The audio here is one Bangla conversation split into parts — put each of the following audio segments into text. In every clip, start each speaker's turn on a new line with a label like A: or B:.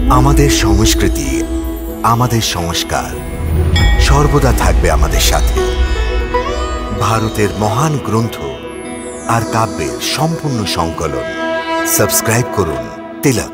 A: আমাদের সংস্কৃতি, আমাদের সংস্কার সর্বদা থাকবে আমাদের সাথে। ভারতের মহান গ্রন্থ আর কাব্যের সম্পূর্ণ সংকলন। সাবস্ক্রাইব করুন তিলক।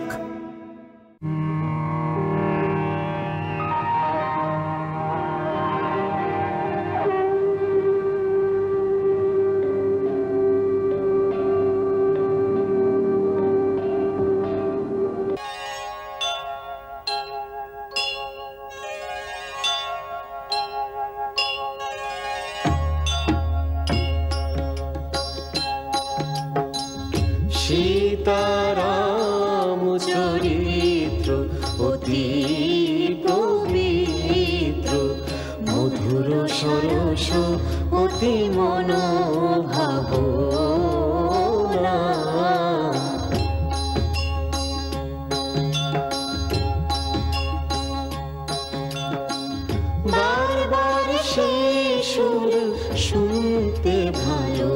B: সীতারাম চরিত্র অতি পবিত্র, মধুর সরস অতি মনোভাবনা। বারবার সেই সুর শুনতে ভালো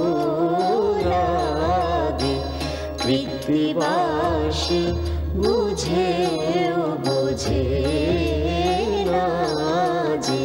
B: লাগে, কৃত্তিবাসী বুঝেও বোঝে না যে।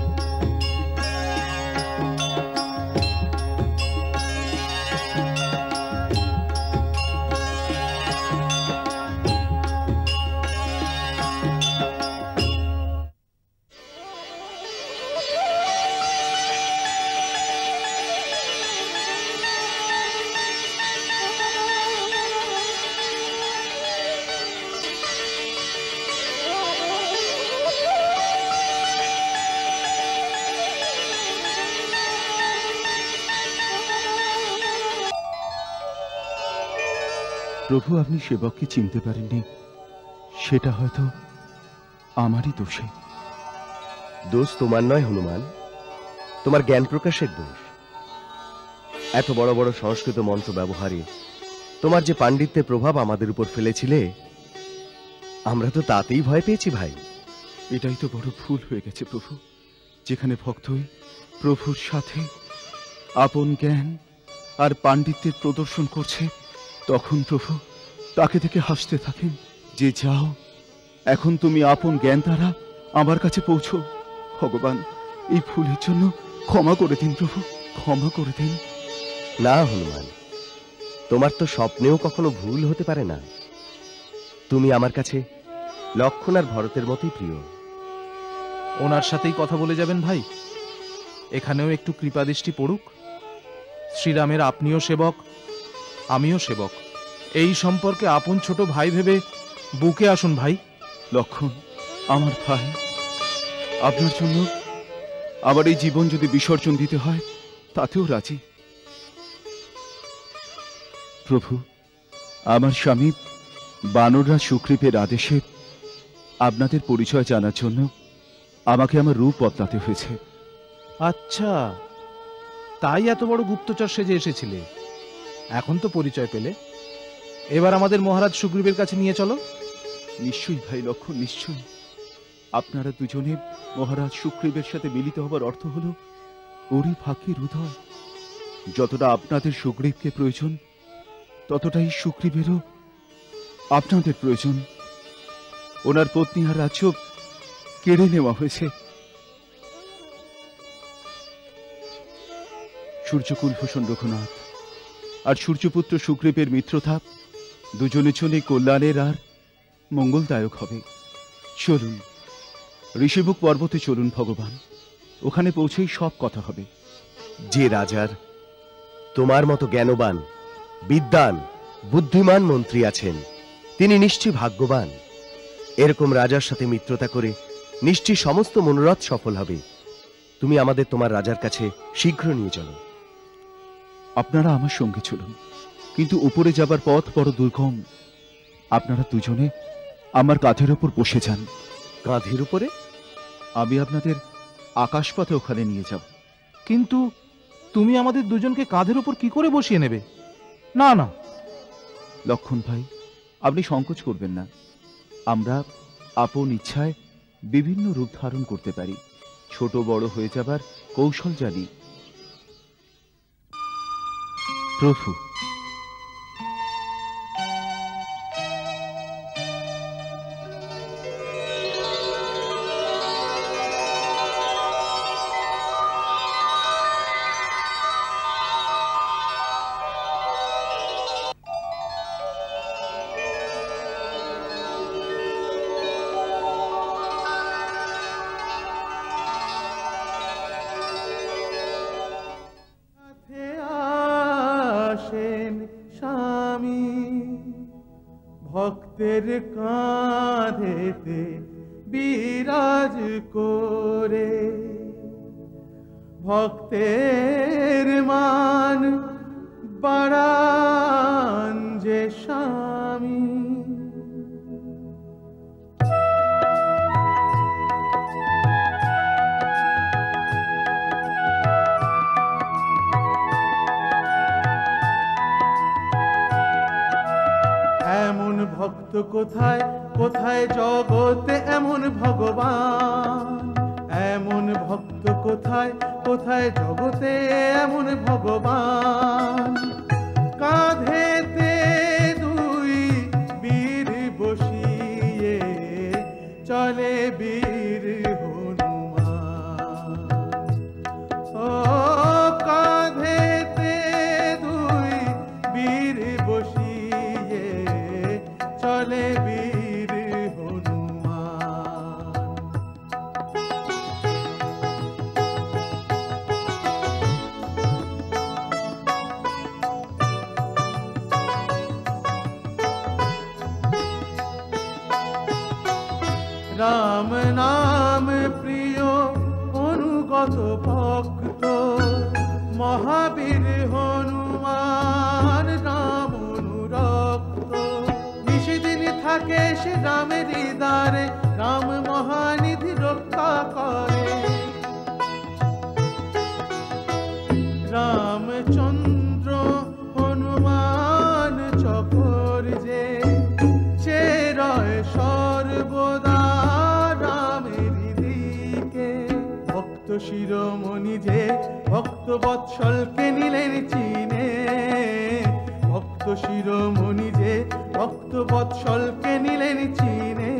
C: প্রভু, আপনি সেবককে চিনতে পারেননি, সেটা হয়তো আমারই দোষে।
D: দোষ তোমার নয় হনুমান, তোমার জ্ঞান প্রকাশের দোষ। এত বড় বড় সংস্কৃত মন্ত্র ব্যবহারে তোমার যে পাণ্ডিত্যের প্রভাব আমাদের উপর ফেলেছিলে, আমরা তো তাতেই ভয় পেয়েছি ভাই।
C: এটাই তো বড় ভুল হয়ে গেছে প্রভু। যেখানে ভক্তই প্রভুর সাথে আপন জ্ঞান আর পাণ্ডিত্যের প্রদর্শন করছে, তখন প্রভু তাকে থেকে হাসতে থাকেন যে, যাও এখন তুমি আপন জ্ঞান দ্বারা আমার কাছে পৌঁছো। ভগবান, এই ভুলের জন্য ক্ষমা করে দিন প্রভু, ক্ষমা করে দিন।
D: না হনুমান, তোমার তো স্বপ্নেও কখনো ভুল হতে পারে না। তুমি আমার কাছে লক্ষ্মণ আর ভরতের মতোই প্রিয়।
E: ওনার সাথেই কথা বলে যাবেন ভাই, এখানেও একটু কৃপাদৃষ্টি পড়ুক। শ্রীরামের আপনিও সেবক, আমিও সেবক, এই সম্পর্কে আপন ছোট ভাই ভেবে বুকে আসুন ভাই।
C: লক্ষ্মণ, আমার ভাই, আপনার জন্য আমার এই জীবন যদি বিসর্জন দিতে হয় তাতেও রাজি। প্রভু, আমার স্বামী বানররাজ সুগ্রীবের আদেশে আপনাদের পরিচয় জানার জন্য আমাকে আমার রূপ বদলাতে হয়েছে।
E: আচ্ছা, তাই এত বড় গুপ্তচর সেজে এসেছিলে। এখন তো পরিচয় পেলে, এবার আমাদের মহারাজ সুগ্রীবের কাছে নিয়ে চলো।
C: নিশ্চয়ই ভাই লক্ষ্মণ, নিশ্চয়ই। আপনারা দুজনে মহারাজ সুগ্রীবের সাথে মিলিত হবার অর্থ হল ওরই ফাঁকির হৃদয়। যতটা আপনাদের সুগ্রীবকে প্রয়োজন, ততটাই সুগ্রীবেরও আপনাদের প্রয়োজন। ওনার পত্নী আর রাজ্য কেড়ে নেওয়া হয়েছে। সূর্যকুলভূষণ রঘুনাথ আর সূর্যপুত্র সুগ্রীবের মিত্রতা দুজনের জন্য কল্যাণের আর মঙ্গলদায়ক হবে। চলুন ঋষিমুখ পর্বতে চলুন ভগবান, ওখানে পৌঁছেই সব কথা হবে।
D: যে রাজার তোমার মতো জ্ঞানবান, বিদ্বান, বুদ্ধিমান মন্ত্রী আছেন, তিনি নিশ্চয়ই ভাগ্যবান। এরকম রাজার সাথে মিত্রতা করে নিশ্চয়ই সমস্ত মনোরথ সফল হবে। তুমি আমাদের তোমার রাজার কাছে শীঘ্র নিয়ে চলো।
C: আপনারা আমার সঙ্গে চলুন, কিন্তু উপরে যাবার পথ বড় দুর্গম। আপনারা দুজনে আমার কাঁধের ওপর বসে যান।
D: কাঁধের উপরে?
C: আমি আপনাদের আকাশপথে ওখানে নিয়ে যাব।
E: কিন্তু তুমি আমাদের দুজনকে কাঁধের ওপর কি করে বসিয়ে নেবে? না না
C: লক্ষ্মণ ভাই, আপনি সংকোচ করবেন না। আমরা আপন ইচ্ছায় বিভিন্ন রূপ ধারণ করতে পারি, ছোট বড় হয়ে যাবার কৌশল জানি। প্রভু,
F: ভক্তের কাঁধেতে বিরাজ করে, ভক্তের মান বাড়ান যে স্বামী। এমন ভক্ত কোথায় কোথায় জগতে এমন ভগবান, এমন ভক্ত কোথায় কোথায় জগতে এমন ভগবান। কাঁধেতে দুই বীর বসিয়ে চলে বীর হনুমান। ও কাঁধেতে দুই বীর বসিয়ে চলে বীর হনুমান। রাম নাম প্রিয় অনুগত ভক্ত, মহাবীর হনুমান রাম অনুরক্ত। নিশিদিন থাকে সে রামের দ্বারে, রাম মহানিধি রক্ষা করে। রামচন্দ্র হনুমান চকর যে, সে রয় সর্বদা রামের দিকে। ভক্ত শিরোমণি যে ভক্ত বৎসলকে নিলেন চিনে, ভক্ত শিরোমণি যে ভক্ত বৎসলকে নিলেন চিনে।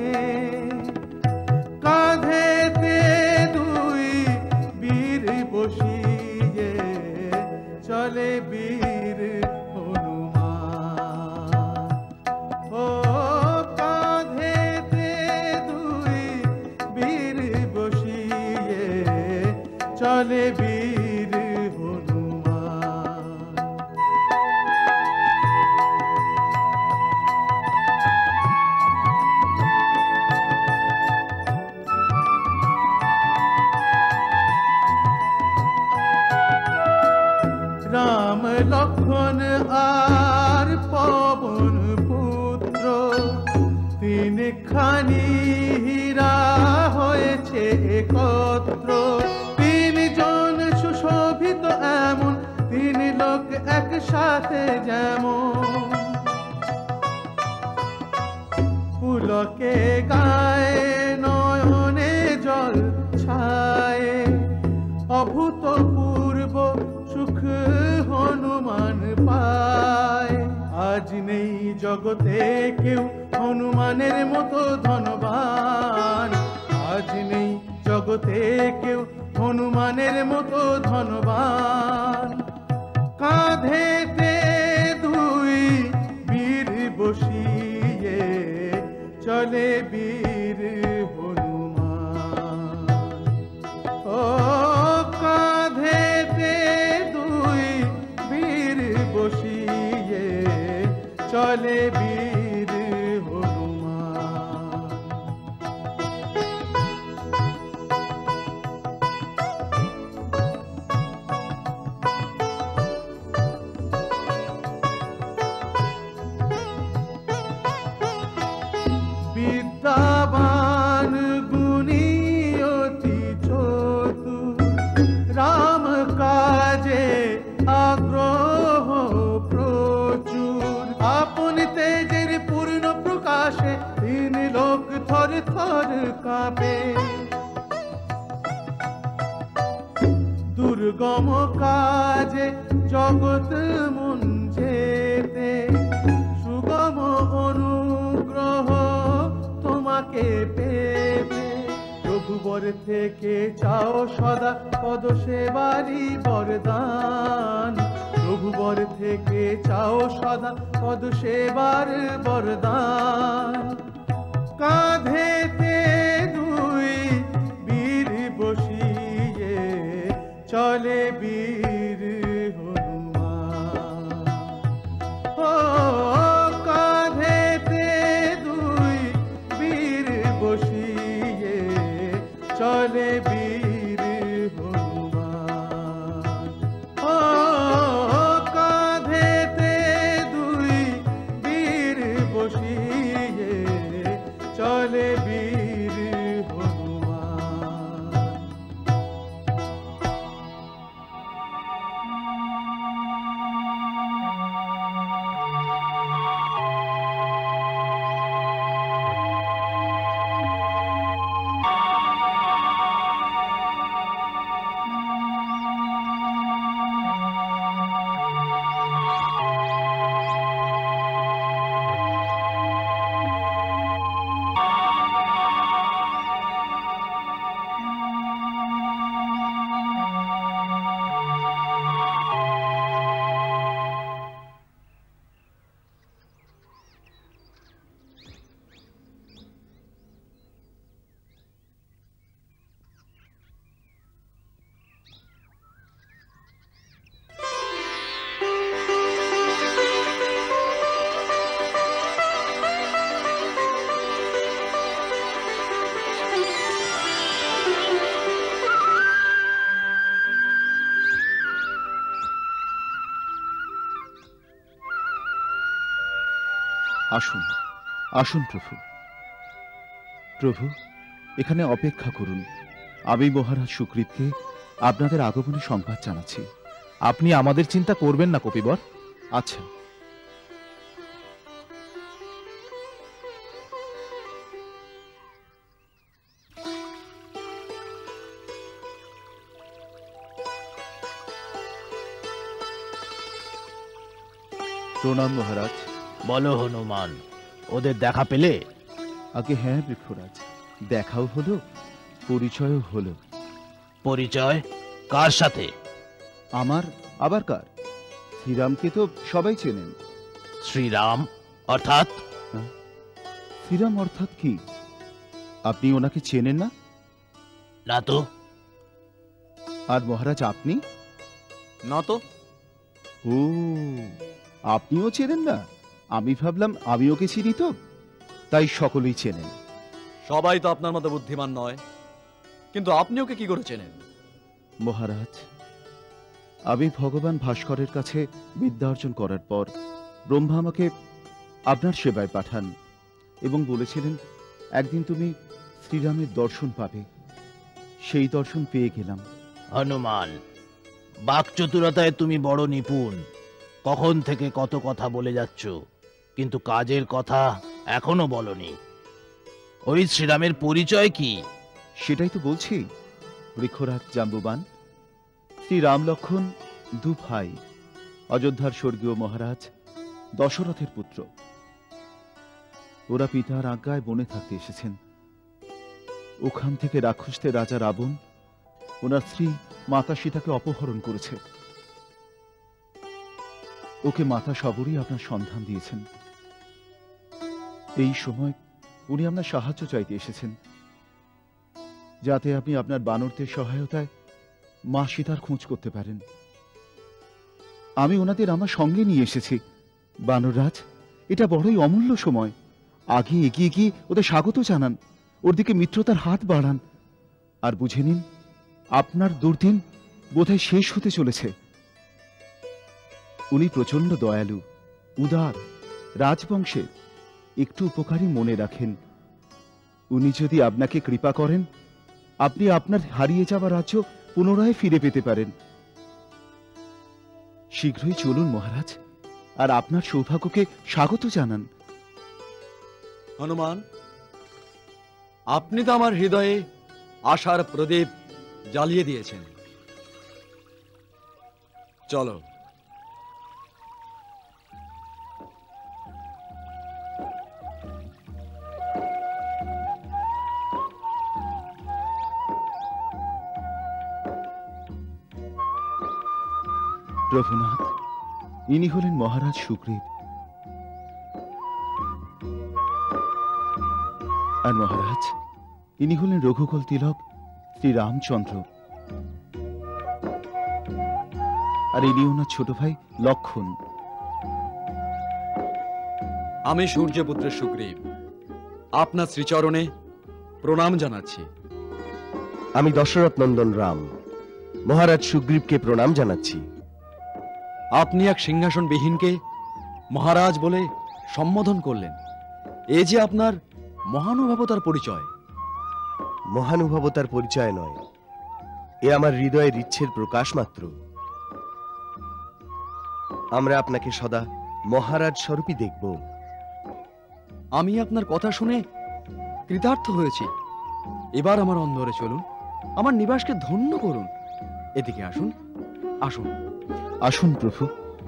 F: কাঁধেতে দুই বীর বসিয়ে চলে বীর হনুমান। ও কাঁধেতে দুই বীর বসিয়ে চলে বীর হনুমান। রাম লক্ষ্মণ আর পবন পুত্র, তিনখানি হীরা হয়েছে একত্র। তিনজন সুশোভিত এমন, তিন লোক একসাথে যেমন। পুলকে গায়ে নয়নে জল ছায়ে, অভূতপূর্ব সুখ হনুমান পায়। আজ নেই জগতে কেউ হনুমানের মতো ধনবান, আজ নেই জগতে কেউ হনুমানের মতো ধনবান। কাঁধেতে দুই বীর বসিয়ে চলে বীর হনুমান। ও কাঁধেতে দুই বীর বসিয়ে চলে বীর হনুমান। বিদ্যাবান গুণী অতি চতুর, রাম কাজে আগ্রহ প্রচুর। আপন তেজের পূর্ণ প্রকাশে তিন লোক থর থর কাঁপে। দুর্গম কাজে জগৎ মন যেতে, সুগম অনুগ্রহ তোমাকে পেতে। প্রভুবর থেকে চাও সদা পদ সেবারি বরদান, প্রভুবর থেকে চাও সদা পদ সেবার বরদান। কাঁধেতে দুই বীর বসিয়ে চলে বীর হনুমান। ও কাঁধেতে
C: আসুন, আসুন প্রভু। প্রভু, এখানে অপেক্ষা করুন। আমি মহারাজ সুগ্রীবকে আপনাদের আগমনে সংবাদ জানাচ্ছি।
E: আপনি আমাদের চিন্তা করবেন না কপিবর।
C: আচ্ছা। প্রণাম মহারাজ।
G: বলো হনুমান, ওদের দেখা পেলে?
C: আগে হ্যাঁ বৃক্ষরাজ, দেখাও হলো, পরিচয়ও হলো।
G: পরিচয় কার সাথে?
C: আমার আবার কার? শ্রীরামকে তো সবাই চেনেন।
G: শ্রীরাম অর্থাৎ?
C: শ্রীরাম অর্থাৎ কি? আপনি ওনাকে চেনেন না?
G: না তো।
C: আর মহারাজ আপনি?
H: না তো।
C: ও, আপনিও চেনেন না? আমি ভাবলাম আমি ওকে চিনি তো, তাই সকলেই চেনেন।
H: সবাই তো আপনার মতো বুদ্ধিমান নয়, কিন্তু আপনি ওকে কি করে চেনেন?
C: মহারাজ, আমি ভগবান ভাস্করের কাছে বিদ্যা অর্জন করার পর ব্রহ্মা আমাকে আপনার সেবায় পাঠান এবং বলেছিলেন একদিন তুমি শ্রীরামের দর্শন পাবে। সেই দর্শন পেয়ে গেলাম।
G: হনুমান, বাকচতুরতায় তুমি বড় নিপুণ। কখন থেকে কত কথা বলে যাচ্ছ, কিন্তু কাজের কথা এখনো বলনি। ওই শ্রীরামের পরিচয় কি?
C: সেটাই তো বলছি বৃক্ষরাজ জাম্বুবান। শ্রী রাম লক্ষণ দু ভাই, অযোধ্যার স্বর্গীয় মহারাজ দশরথের পুত্র। ওরা পিতার আজ্ঞায় বনে থাকতে এসেছেন। ওখান থেকে রাক্ষসদের রাজা রাবণ ওনার স্ত্রী মাতা সীতাকে অপহরণ করেছে। ওকে মাতা সবরই আপনার সন্ধান দিয়েছেন। এই সময় উনি আপনার সাহায্য চাইতে এসেছেন, যাতে আপনি আপনার বানরদের সহায়তায় মা সীতার খোঁজ করতে পারেন। আমি ওনাদের আমার সঙ্গে নিয়ে এসেছি। বানররাজ, এটা বড়ই অমূল্য সময়। আগে এগিয়ে গিয়ে ওদের স্বাগত জানান, ওর দিকে মিত্রতার হাত বাড়ান। আর বুঝে নিন, আপনার দুর্দিন বোধহয় শেষ হতে চলেছে। উনি প্রচন্ড দয়ালু, উদার, রাজবংশের, একটু উপকারী মনে রাখেন। উনি যদি আপনাকে কৃপা করেন, আপনি আপনার হারিয়ে যাওয়া রাজ্য পুনরায় ফিরে পেতে পারেন। শীঘ্রই চলুন মহারাজ, আর আপনার সৌভাগ্যকে স্বাগত জানান।
H: হনুমান, আপনি তো আমার হৃদয়ে আশার প্রদীপ জ্বালিয়ে দিয়েছেন। চলো।
C: প্রভুনাথ, ইনি হলেন মহারাজ সুগ্রীব। আর মহারাজ, ইনি হলেন রঘুকুল তিলক শ্রী রামচন্দ্র। আর ইনি ওনার ছোট ভাই লক্ষণ।
H: আমি সূর্যপুত্রের সুগ্রীব আপনার শ্রীচরণে প্রণাম জানাচ্ছি।
D: আমি দশরথ নন্দন রাম মহারাজ সুগ্রীবকে প্রণাম জানাচ্ছি।
H: আপনি এক সিংহাসনবিহীনকে মহারাজ বলে সম্বোধন করলেন, এ যে আপনার মহানুভবতার পরিচয়।
D: মহানুভবতার পরিচয় নয়, এ আমার হৃদয়ের ইচ্ছের প্রকাশ মাত্র। আমরা আপনাকে সদা মহারাজ স্বরূপই দেখব।
H: আমি আপনার কথা শুনে কৃতার্থ হয়েছি। এবার আমার অন্দরে চলুন, আমার নিবাসকে ধন্য করুন। এদিকে আসুন, আসুন।
C: আসুন প্রভু।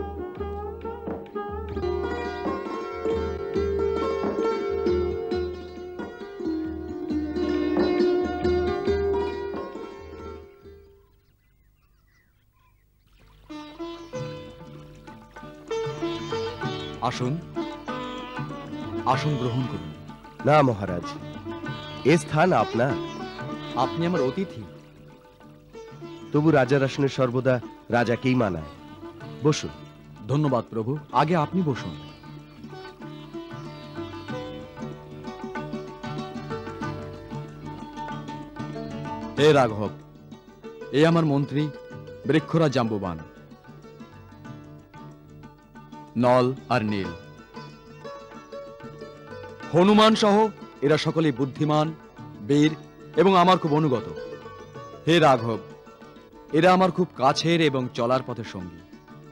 H: আসুন, আসন গ্রহণ করুন।
D: না মহারাজ, এ স্থান আপনার।
H: আপনি আমার অতিথি।
D: তবু রাজার আসনে সর্বদা রাজাকেই মানায়। বসুন।
H: ধন্যবাদ প্রভু, আগে আপনি বসুন। হে রাঘব, এ আমার মন্ত্রী বৃক্ষরাজ জাম্বুবান। নল আর নীল, হনুমান সহ এরা সকলেই বুদ্ধিমান, বীর এবং আমার খুব অনুগত। হে রাঘব, এরা আমার খুব কাছের এবং চলার পথের সঙ্গী।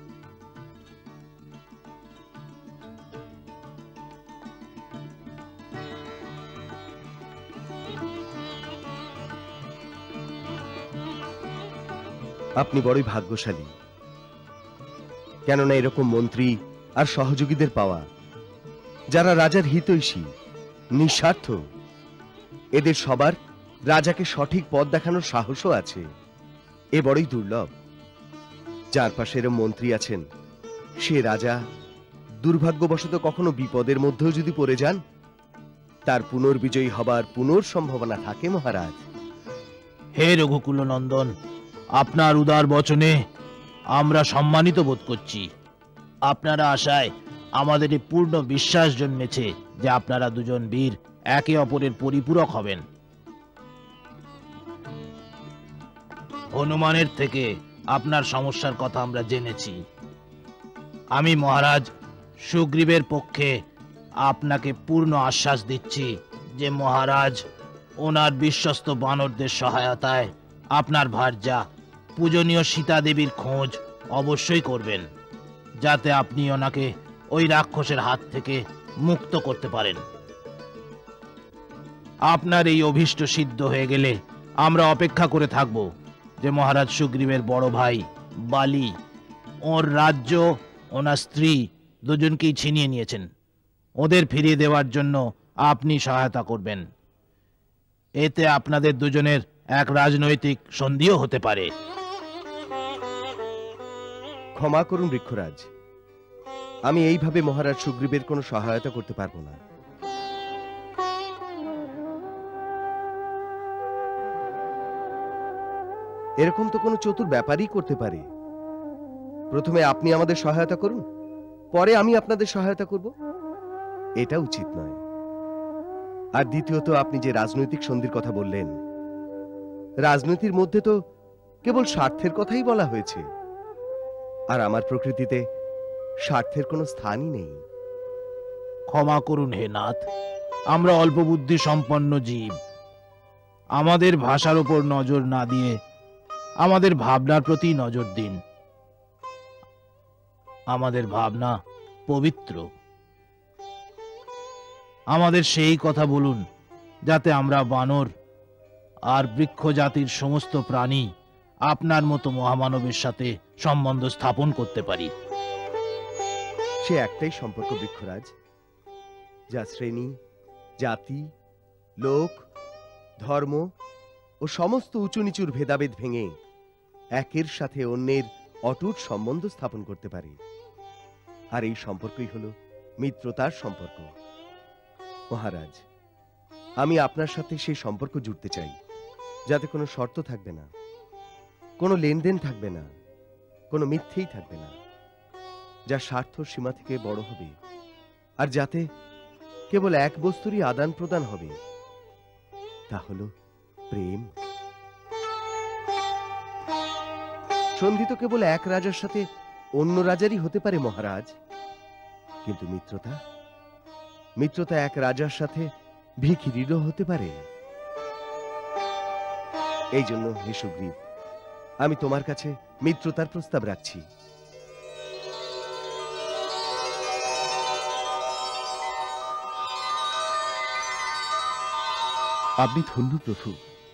D: আপনি বড়ই ভাগ্যশালী, কেননা এরকম মন্ত্রী আর সহযোগীদের পাওয়া যারা রাজার হিতৈষী, নিঃস্বার্থ। এদের সবার রাজাকে সঠিক পথ দেখানোর সাহসও আছে। এ বড়ই দুর্লভ। যার পাশে এরকম মন্ত্রী আছেন, সে রাজা দুর্ভাগ্যবশত কখনো বিপদের মধ্যেও যদি পড়ে যান, তার পুনর্বিজয়ী হবার সম্ভাবনা থাকে মহারাজ।
G: হে রঘুকুল নন্দন, আপনার উদার বচনে আমরা সম্মানিত বোধ করছি। আপনারা আশায় আমাদের পূর্ণ বিশ্বাস জন্মেছে যে আপনারা দুজন বীর একে অপরের পরিপূরক হবেন। হনুমানের থেকে আপনার সমস্যার কথা আমরা জেনেছি। আমি মহারাজ সুগ্রীবের পক্ষে আপনাকে পূর্ণ আশ্বাস দিচ্ছি যে মহারাজ ওনার বিশ্বস্ত বানরদের সহায়তায় আপনার ভার্যা পূজনীয় সীতা দেবীর খোঁজ অবশ্যই করবেন, যাতে আপনি ওনাকে ওই রাক্ষসের হাত থেকে মুক্ত করতে পারেন। আপনার এই অভীষ্ট সিদ্ধ হয়ে গেলে আমরা অপেক্ষা করে থাকব যে মহারাজ সুগ্রীবের বড় ভাই বালি ওর রাজ্য, ওনার স্ত্রী দুজনকেই ছিনিয়ে নিয়েছেন। ওদের ফিরিয়ে দেওয়ার জন্য আপনি সহায়তা করবেন। এতে আপনাদের দুজনের এক রাজনৈতিক সন্ধিও হতে পারে।
D: ক্ষমা করুন বৃক্ষরাজ, আমি এইভাবে মহারাজ সুগ্রীবের কোনো সহায়তা করতে পারবো না। এরকম তো কোনো চতুর ব্যাপারই করতে পারে। প্রথমে আপনি আমাদের সহায়তা করুন, পরে আমি আপনাদের সহায়তা করব, এটা উচিত নয়। আর দ্বিতীয়ত, আপনি যে রাজনৈতিক সন্ধির কথা বললেন, রাজনীতির মধ্যে তো কেবল স্বার্থের কথাই বলা হয়েছে, আর আমার প্রকৃতিতে স্বার্থের কোনো স্থানই নেই।
G: ক্ষমা করুন হে নাথ, আমরা অল্প বুদ্ধি সম্পন্ন জীব। আমাদের ভাষার উপর নজর না দিয়ে আমাদের ভাবনার প্রতি নজর দিন। আমাদের ভাবনা পবিত্র। আমাদের সেই কথা বলুন যাতে আমরা বানর আর বৃক্ষ জাতির সমস্ত প্রাণী আপনার মতো মহামানবের সাথে সম্বন্ধ স্থাপন করতে পারি।
D: সে একটাই সম্পর্ক বৃক্ষরাজ, যা শ্রেণী, জাতি, লোক, ধর্ম ও সমস্ত উঁচু নিচুর ভেদাভেদ ভেঙে একের সাথে অন্যের অটুট সম্বন্ধ স্থাপন করতে পারে। আর এই সম্পর্কই হলো মিত্রতার সম্পর্ক। মহারাজ, আমি আপনার সাথে সেই সম্পর্ক জুড়তে চাই, যাতে কোনো শর্ত থাকবে না, কোনো লেনদেন থাকবে না, কোনো মিথ্যেই থাকবে না, যা স্বার্থ সীমা থেকে বড় হবে, আর যাতে কেবল এক বস্তুরই আদান প্রদান হবে, তা হলো প্রেম। সন্ধি তো কেবল এক রাজার সাথে অন্য রাজারই হতে পারে মহারাজ, কিন্তু মিত্রতা, মিত্রতা এক রাজার সাথে ভিখিরিরও হতে পারে। এই জন্য হে সুগ্রীব, আমি তোমার কাছে মিত্রতার প্রস্তাব রাখছি।
C: আপনি ধন্য প্রভু।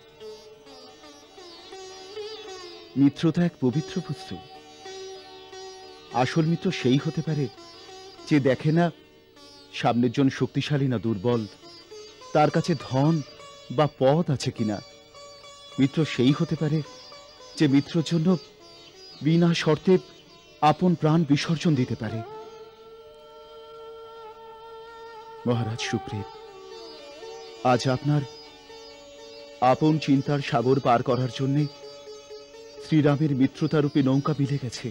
C: মিত্রতা এক পবিত্র বস্তু। আসল মিত্র সেই হতে পারে যে দেখে না সামনের জন শক্তিশালী না দুর্বল, তার কাছে ধন বা পদ আছে কিনা। মিত্র সেই হতে পারে যে মিত্রর জন্য বিনা শর্তে আপন প্রাণ বিসর্জন দিতে পারে। মহারাজ সুগ্রীব, আজ আপনার আপন চিন্তার সাগর পার করার জন্য শ্রীরামের মিত্রতারূপে নৌকা মিলে গেছে।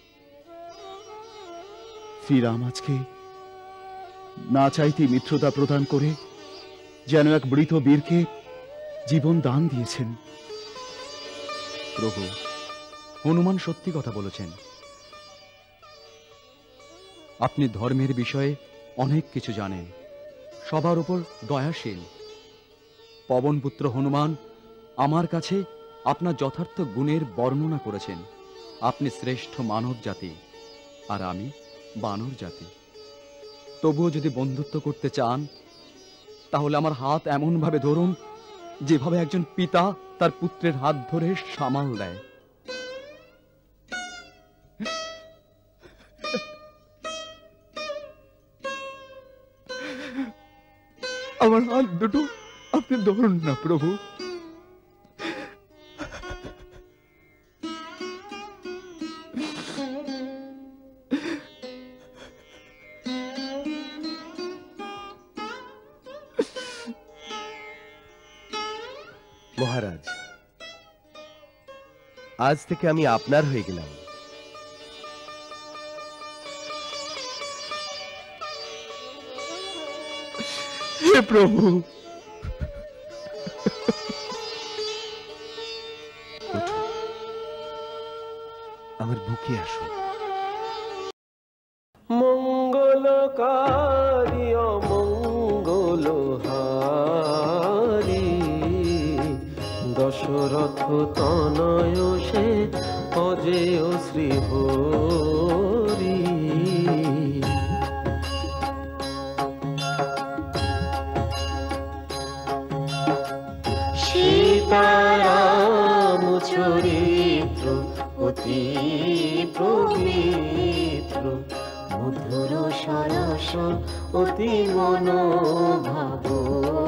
C: শ্রীরাম আজকে না চাইতে মিত্রতা প্রদান করে যেন এক মৃত বীরকে জীবন দান দিয়েছেন।
H: প্রভু, হনুমান সত্যি কথা বলেছেন। আপনি ধর্মের বিষয়ে অনেক কিছু জানেন, সবার উপর দয়াশীল। পবনপুত্র হনুমান আমার কাছে আপনার যথার্থ গুণের বর্ণনা করেছেন। আপনি শ্রেষ্ঠ মানব জাতি, আর আমি বানর জাতি। তবুও যদি বন্ধুত্ব করতে চান, তাহলে আমার হাত এমনভাবে ধরুন যেভাবে একজন পিতা তার পুত্রের হাত ধরে সামাল দেয়। আমার হাত দুটো আপনি ধরুন না প্রভু।
D: মহারাজ, আজ থেকে আমি আপনার হয়ে গেলাম।
C: হে প্রভু,
D: আমার বুকে আসুন।
F: মঙ্গলকারী অমঙ্গলহারী, দশরথ তনয় সে অজেয় শ্রীহরি। সীতারাম চরিত্র অতি পবিত্র, মধুর সরস অতি মনোভাব।